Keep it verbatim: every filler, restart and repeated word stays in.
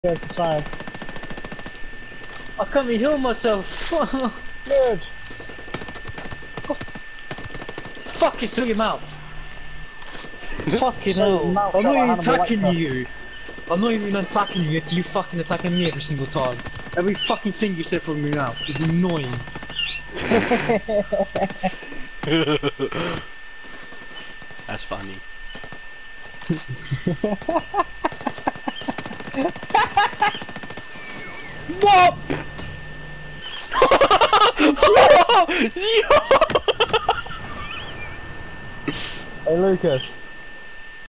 Go to side. I can't even heal myself. Good. Fuck, it's through your mouth. Fucking Shut your hell. mouth, I'm shut not like even Hannibal attacking Lecter. you. I'm not even attacking you, yet you fucking attacking me every single time. Every fucking thing you say from your mouth is annoying. That's funny. What? Yo! Hey Lucas.